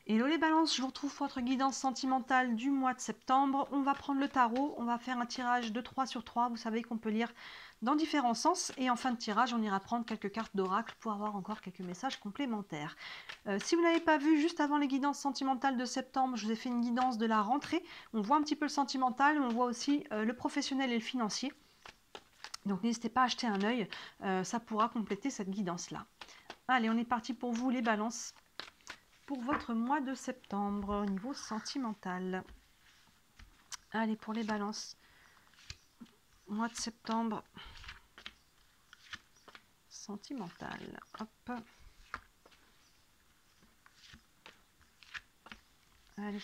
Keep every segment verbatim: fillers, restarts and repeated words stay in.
Hello les balances, je vous retrouve pour votre guidance sentimentale du mois de septembre. On va prendre le tarot, on va faire un tirage de trois sur trois. Vous savez qu'on peut lire dans différents sens. Et en fin de tirage, on ira prendre quelques cartes d'oracle pour avoir encore quelques messages complémentaires. Euh, si vous n'avez pas vu, juste avant les guidances sentimentales de septembre, je vous ai fait une guidance de la rentrée. On voit un petit peu le sentimental, on voit aussi euh, le professionnel et le financier. Donc n'hésitez pas à jeter un œil, euh, ça pourra compléter cette guidance-là. Allez, on est parti pour vous les balances. Pour votre mois de septembre au niveau sentimental. Allez, pour les balances, mois de septembre sentimental. Hop. Allez.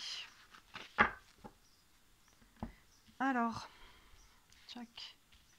Alors, tchac.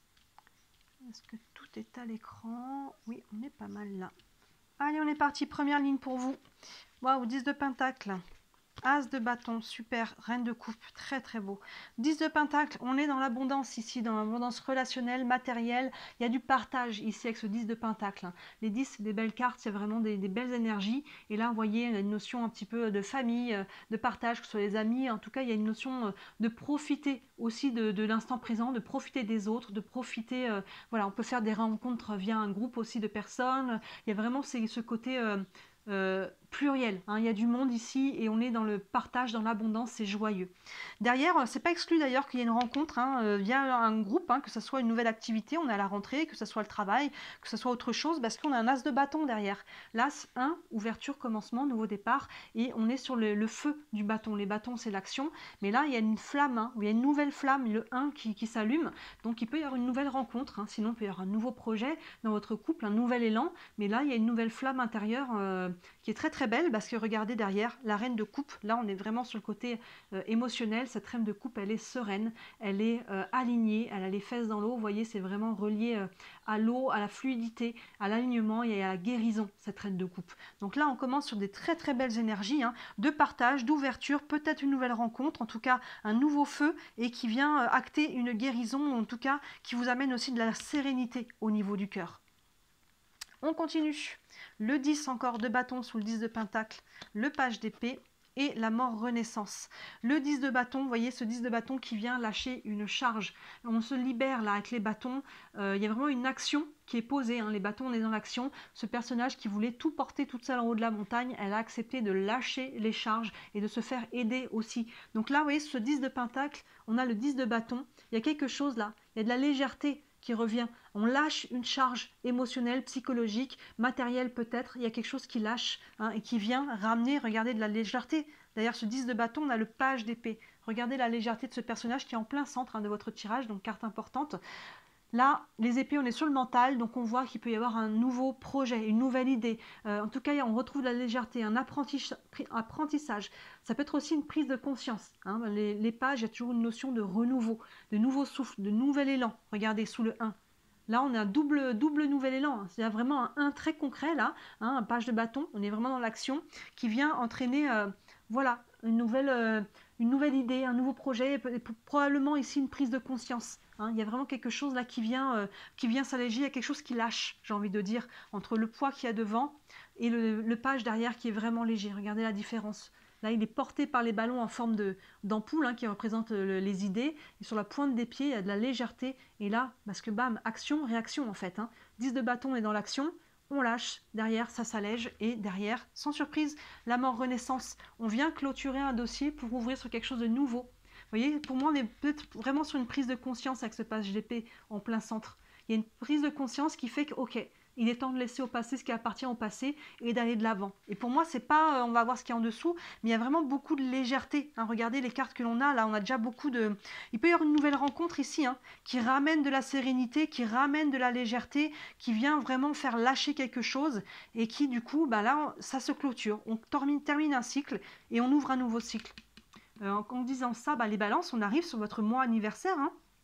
Est-ce que tout est à l'écran? Oui, on est pas mal là. Allez, on est parti. Première ligne pour vous. Waouh, dix de pentacle. As de bâton, super, reine de coupe, très très beau. dix de pentacle, on est dans l'abondance ici, dans l'abondance relationnelle, matérielle. Il y a du partage ici avec ce dix de pentacle. Les dix, c'est des belles cartes, c'est vraiment des, des belles énergies. Et là, vous voyez, il y a une notion un petit peu de famille, de partage, que ce soit les amis. En tout cas, il y a une notion de profiter aussi de, de l'instant présent, de profiter des autres, de profiter... Euh, voilà, on peut faire des rencontres via un groupe aussi de personnes. Il y a vraiment ce côté... Euh, Euh, pluriel, hein. Il y a du monde ici et on est dans le partage, dans l'abondance, c'est joyeux. Derrière, c'est pas exclu d'ailleurs qu'il y ait une rencontre hein, euh, via un groupe, hein, que ce soit une nouvelle activité, on est à la rentrée, que ce soit le travail, que ce soit autre chose, parce qu'on a un as de bâton derrière. L'as un, ouverture, commencement, nouveau départ, et on est sur le, le feu du bâton. Les bâtons, c'est l'action, mais là, il y a une flamme, hein, il y a une nouvelle flamme, le un qui, qui s'allume, donc il peut y avoir une nouvelle rencontre, hein, sinon il peut y avoir un nouveau projet dans votre couple, un nouvel élan, mais là, il y a une nouvelle flamme intérieure euh, qui est très très belle, parce que regardez derrière, la reine de coupe, là on est vraiment sur le côté euh, émotionnel, cette reine de coupe elle est sereine, elle est euh, alignée, elle a les fesses dans l'eau, vous voyez c'est vraiment relié euh, à l'eau, à la fluidité, à l'alignement et à la guérison, cette reine de coupe. Donc là on commence sur des très très belles énergies, hein, de partage, d'ouverture, peut-être une nouvelle rencontre, en tout cas un nouveau feu, et qui vient euh, acter une guérison, en tout cas qui vous amène aussi de la sérénité au niveau du cœur. On continue. Le dix encore de bâton sous le dix de pentacle, le page d'épée et la mort renaissance. Le dix de bâton, vous voyez ce dix de bâton qui vient lâcher une charge. On se libère là avec les bâtons. Euh, il y a vraiment une action qui est posée. Hein. Les bâtons, on est dans l'action. Ce personnage qui voulait tout porter toute seule en haut de la montagne, elle a accepté de lâcher les charges et de se faire aider aussi. Donc là, vous voyez ce dix de pentacle, on a le dix de bâton. Il y a quelque chose là. Il y a de la légèreté qui revient. On lâche une charge émotionnelle, psychologique, matérielle peut-être. Il y a quelque chose qui lâche hein, et qui vient ramener, regardez, de la légèreté. D'ailleurs, ce dix de bâton, on a le page d'épée. Regardez la légèreté de ce personnage qui est en plein centre hein, de votre tirage, donc carte importante. Là, les épées, on est sur le mental, donc on voit qu'il peut y avoir un nouveau projet, une nouvelle idée. Euh, en tout cas, on retrouve de la légèreté, un apprentissage. Ça peut être aussi une prise de conscience. Hein. Les, les pages, il y a toujours une notion de renouveau, de nouveau souffle, de nouvel élan. Regardez, sous le un. Là, on a un double, double nouvel élan. C'est vraiment un un très concret, là, hein, un page de bâton. On est vraiment dans l'action qui vient entraîner, euh, voilà, une nouvelle, euh, une nouvelle idée, un nouveau projet, probablement ici une prise de conscience. Hein. Il y a vraiment quelque chose là qui vient, euh, qui vient s'alléger, il y a quelque chose qui lâche, j'ai envie de dire, entre le poids qu'il y a devant et le, le page derrière qui est vraiment léger. Regardez la différence. Là, il est porté par les ballons en forme d'ampoule hein, qui représentent le, les idées. Et sur la pointe des pieds, il y a de la légèreté. Et là, parce que bam, action, réaction en fait. Hein. dix de bâton est dans l'action. On lâche, derrière ça s'allège et derrière, sans surprise, la mort renaissance. On vient clôturer un dossier pour ouvrir sur quelque chose de nouveau. Vous voyez, pour moi, on est peut-être vraiment sur une prise de conscience avec ce page d'épée en plein centre. Il y a une prise de conscience qui fait que, ok, il est temps de laisser au passé ce qui appartient au passé et d'aller de l'avant. Et pour moi, c'est pas, on va voir ce qu'il y a en dessous, mais il y a vraiment beaucoup de légèreté. Hein. Regardez les cartes que l'on a, là, on a déjà beaucoup de... Il peut y avoir une nouvelle rencontre ici, hein, qui ramène de la sérénité, qui ramène de la légèreté, qui vient vraiment faire lâcher quelque chose et qui, du coup, bah là, ça se clôture. On termine, termine un cycle et on ouvre un nouveau cycle. Euh, en disant ça, bah, les balances, on arrive sur votre mois anniversaire, hein.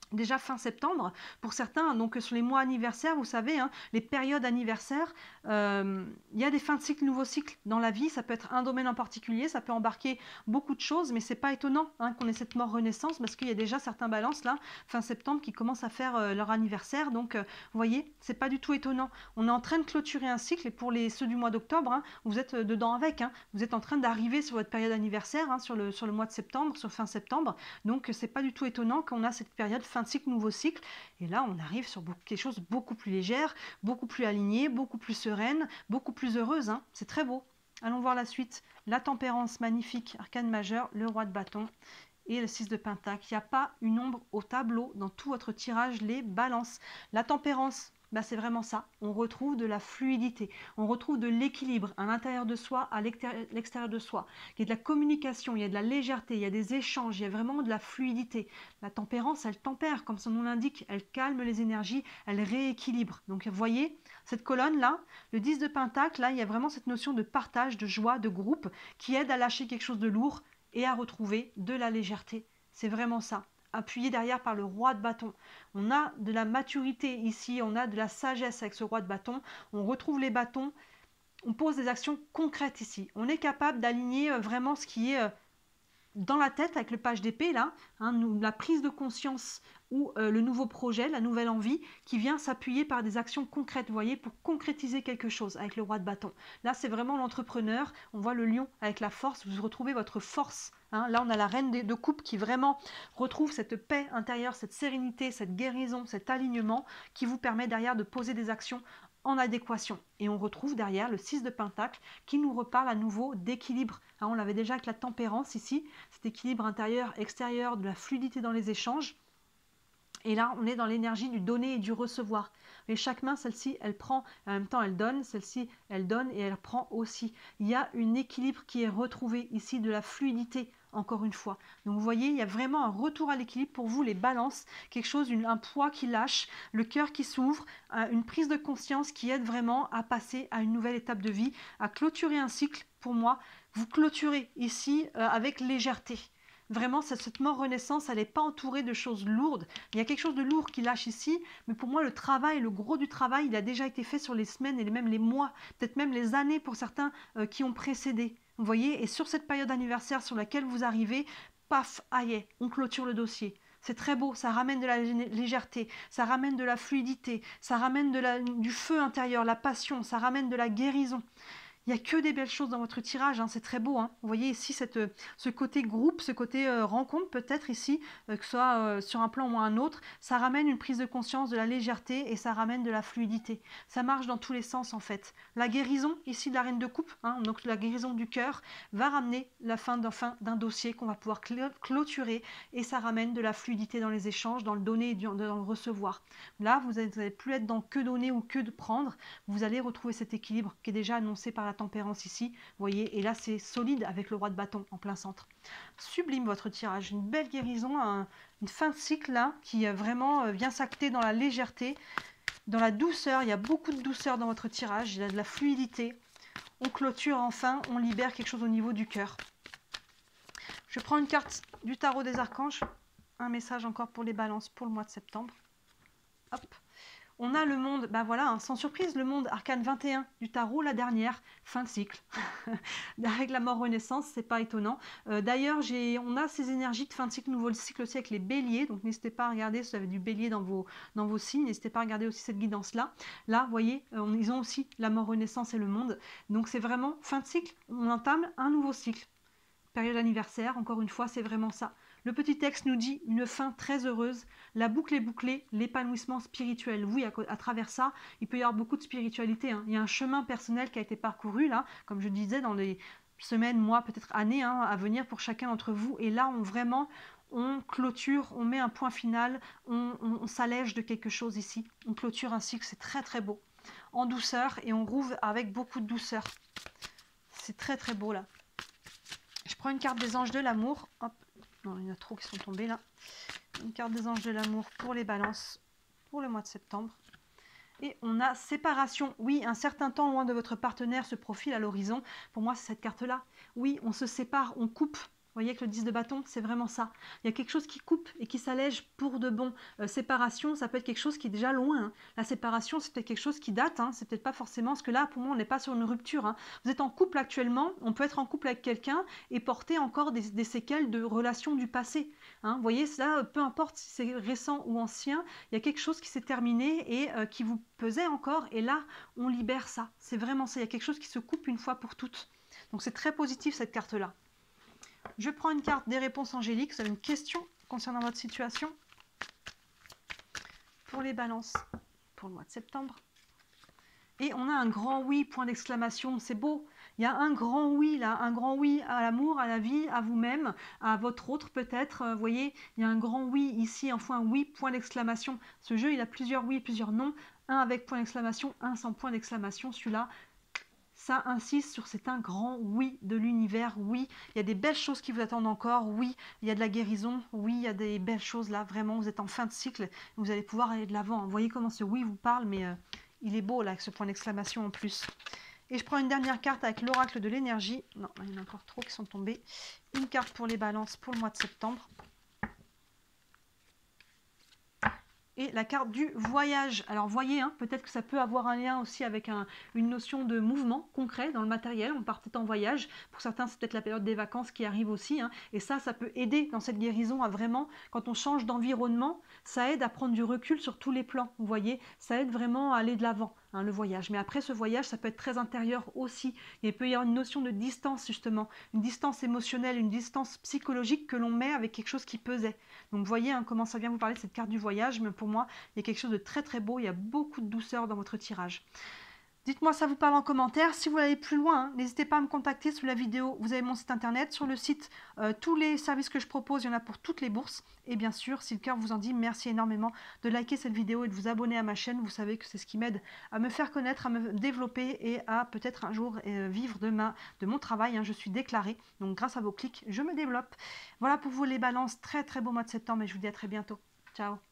déjà fin septembre pour certains. Donc sur les mois anniversaires, vous savez, hein, les périodes anniversaires, euh, il y a des fins de cycle, nouveaux cycles dans la vie. Ça peut être un domaine en particulier, ça peut embarquer beaucoup de choses, mais c'est pas étonnant hein, qu'on ait cette mort renaissance, parce qu'il y a déjà certains balances là fin septembre qui commencent à faire euh, leur anniversaire. Donc euh, vous voyez, c'est pas du tout étonnant. On est en train de clôturer un cycle, et pour les ceux du mois d'octobre, hein, vous êtes dedans avec, hein, vous êtes en train d'arriver sur votre période anniversaire, hein, sur le sur le mois de septembre, sur fin septembre. Donc c'est pas du tout étonnant qu'on a cette période fin de cycle, nouveau cycle. Et là, on arrive sur beaucoup, quelque chose de beaucoup plus légère, beaucoup plus aligné, beaucoup plus sereine, beaucoup plus heureuse. Hein. C'est très beau. Allons voir la suite. La tempérance, magnifique, arcane majeur, le roi de bâton et le six de pentacle. Il n'y a pas une ombre au tableau dans tout votre tirage, les balances. La tempérance, bah c'est vraiment ça. On retrouve de la fluidité, on retrouve de l'équilibre à l'intérieur de soi, à l'extérieur de soi. Il y a de la communication, il y a de la légèreté, il y a des échanges, il y a vraiment de la fluidité. La tempérance, elle tempère, comme son nom l'indique, elle calme les énergies, elle rééquilibre. Donc vous voyez, cette colonne-là, le dix de pentacle, là, il y a vraiment cette notion de partage, de joie, de groupe, qui aide à lâcher quelque chose de lourd et à retrouver de la légèreté. C'est vraiment ça. Appuyé derrière par le roi de bâton. On a de la maturité ici, on a de la sagesse avec ce roi de bâton. On retrouve les bâtons, on pose des actions concrètes ici. On est capable d'aligner vraiment ce qui est dans la tête avec le page d'épée, là, hein, nous, la prise de conscience ou euh, le nouveau projet, la nouvelle envie qui vient s'appuyer par des actions concrètes, vous voyez, pour concrétiser quelque chose avec le roi de bâton. Là, c'est vraiment l'entrepreneur. On voit le lion avec la force. Vous retrouvez votre force. Hein. Là, on a la reine de coupe qui vraiment retrouve cette paix intérieure, cette sérénité, cette guérison, cet alignement qui vous permet derrière de poser des actions en adéquation. Et on retrouve derrière le six de pentacle qui nous reparle à nouveau d'équilibre. Hein, on l'avait déjà avec la tempérance ici, cet équilibre intérieur-extérieur, de la fluidité dans les échanges. Et là, on est dans l'énergie du donner et du recevoir. Et chaque main, celle-ci, elle prend, en même temps, elle donne, celle-ci, elle donne et elle prend aussi. Il y a un équilibre qui est retrouvé ici, de la fluidité, encore une fois. Donc, vous voyez, il y a vraiment un retour à l'équilibre pour vous, les balances, quelque chose, une, un poids qui lâche, le cœur qui s'ouvre, une prise de conscience qui aide vraiment à passer à une nouvelle étape de vie, à clôturer un cycle. Pour moi, vous clôturez ici euh, avec légèreté. Vraiment, cette mort renaissance, elle n'est pas entourée de choses lourdes. Il y a quelque chose de lourd qui lâche ici, mais pour moi, le travail, le gros du travail, il a déjà été fait sur les semaines et même les mois, peut-être même les années pour certains euh, qui ont précédé. Vous voyez, et sur cette période anniversaire sur laquelle vous arrivez, paf, aïe, on clôture le dossier. C'est très beau, ça ramène de la légèreté, ça ramène de la fluidité, ça ramène de la, du feu intérieur, la passion, ça ramène de la guérison. Il n'y a que des belles choses dans votre tirage, hein, c'est très beau. Hein. Vous voyez ici cette, ce côté groupe, ce côté euh, rencontre peut-être ici, euh, que ce soit euh, sur un plan ou un autre. Ça ramène une prise de conscience, de la légèreté et ça ramène de la fluidité. Ça marche dans tous les sens en fait. La guérison ici de la reine de coupe, hein, donc la guérison du cœur, va ramener la fin d'un fin d'un dossier qu'on va pouvoir clôturer et ça ramène de la fluidité dans les échanges, dans le donner et dans le recevoir. Là, vous n'allez plus être dans que donner ou que de prendre. Vous allez retrouver cet équilibre qui est déjà annoncé par la tempérance ici, vous voyez, et là c'est solide avec le roi de bâton en plein centre. Sublime votre tirage, une belle guérison, un, une fin de cycle là qui vraiment vient s'acter dans la légèreté, dans la douceur. Il y a beaucoup de douceur dans votre tirage, il y a de la fluidité. On clôture enfin, on libère quelque chose au niveau du cœur. Je prends une carte du tarot des archanges, un message encore pour les balances pour le mois de septembre. Hop. On a le monde, ben voilà, hein, sans surprise, le monde arcane vingt et un du tarot, la dernière, fin de cycle. Avec la mort renaissance, c'est pas étonnant. Euh, D'ailleurs, on a ces énergies de fin de cycle, nouveau cycle aussi avec les béliers, donc n'hésitez pas à regarder si vous avez du bélier dans vos, dans vos signes, n'hésitez pas à regarder aussi cette guidance-là. Là, vous voyez, euh, ils ont aussi la mort renaissance et le monde. Donc c'est vraiment fin de cycle, on entame un nouveau cycle. Période anniversaire, encore une fois, c'est vraiment ça. Le petit texte nous dit une fin très heureuse, la boucle est bouclée, l'épanouissement spirituel. Oui, à, à travers ça, il peut y avoir beaucoup de spiritualité. Hein. Il y a un chemin personnel qui a été parcouru, là, comme je disais, dans les semaines, mois, peut-être années hein, à venir pour chacun d'entre vous. Et là, on vraiment, on clôture, on met un point final, on, on, on s'allège de quelque chose ici. On clôture un cycle, c'est très très beau. En douceur, et on rouvre avec beaucoup de douceur. C'est très très beau, là. Je prends une carte des anges de l'amour. Hop. Non, il y en a trop qui sont tombés là. Une carte des anges de l'amour pour les balances pour le mois de septembre. Et on a séparation. Oui, un certain temps loin de votre partenaire se profile à l'horizon. Pour moi, c'est cette carte-là. Oui, on se sépare, on coupe. Vous voyez que le dix de bâton, c'est vraiment ça. Il y a quelque chose qui coupe et qui s'allège pour de bon. Euh, séparation, ça peut être quelque chose qui est déjà loin. Hein. La séparation, c'est peut-être quelque chose qui date. Hein. C'est peut-être pas forcément, parce que là, pour moi, on n'est pas sur une rupture. Hein. Vous êtes en couple actuellement, on peut être en couple avec quelqu'un et porter encore des, des séquelles de relations du passé. Hein. Vous voyez, ça, peu importe si c'est récent ou ancien, il y a quelque chose qui s'est terminé et euh, qui vous pesait encore. Et là, on libère ça. C'est vraiment ça. Il y a quelque chose qui se coupe une fois pour toutes. Donc, c'est très positif cette carte-là. Je prends une carte des réponses angéliques. Vous avez une question concernant votre situation pour les balances pour le mois de septembre. Et on a un grand oui, point d'exclamation. C'est beau. Il y a un grand oui là, un grand oui à l'amour, à la vie, à vous-même, à votre autre peut-être. Vous voyez, il y a un grand oui ici, enfin un oui, point d'exclamation. Ce jeu, il a plusieurs oui, plusieurs non. Un avec point d'exclamation, un sans point d'exclamation. Celui-là, ça insiste sur c'est un grand oui de l'univers, oui, il y a des belles choses qui vous attendent encore, oui, il y a de la guérison, oui, il y a des belles choses là, vraiment, vous êtes en fin de cycle, vous allez pouvoir aller de l'avant. Vous voyez comment ce oui vous parle, mais euh, il est beau là, avec ce point d'exclamation en plus. Et je prends une dernière carte avec l'oracle de l'énergie. Non, il y en a encore trop qui sont tombés. Une carte pour les balances pour le mois de septembre. Et la carte du voyage. Alors voyez, hein, peut-être que ça peut avoir un lien aussi avec un, une notion de mouvement concret dans le matériel. On part peut-être en voyage. Pour certains, c'est peut-être la période des vacances qui arrive aussi. Hein, et ça, ça peut aider dans cette guérison à vraiment, quand on change d'environnement, ça aide à prendre du recul sur tous les plans. Vous voyez, ça aide vraiment à aller de l'avant, hein, le voyage. Mais après, ce voyage, ça peut être très intérieur aussi. Il peut y avoir une notion de distance, justement. Une distance émotionnelle, une distance psychologique que l'on met avec quelque chose qui pesait. Donc, vous voyez hein, comment ça vient vous parler de cette carte du voyage. Mais pour moi, il y a quelque chose de très très beau, il y a beaucoup de douceur dans votre tirage. Dites-moi ça vous parle en commentaire. Si vous voulez aller plus loin, hein, n'hésitez pas à me contacter sous la vidéo. Vous avez mon site internet. Sur le site, euh, tous les services que je propose, il y en a pour toutes les bourses. Et bien sûr, si le cœur vous en dit, merci énormément de liker cette vidéo et de vous abonner à ma chaîne. Vous savez que c'est ce qui m'aide à me faire connaître, à me développer et à peut-être un jour euh, vivre de, ma, de mon travail. Hein. Je suis déclarée, donc grâce à vos clics, je me développe. Voilà pour vous les balances. Très très beau mois de septembre et je vous dis à très bientôt. Ciao.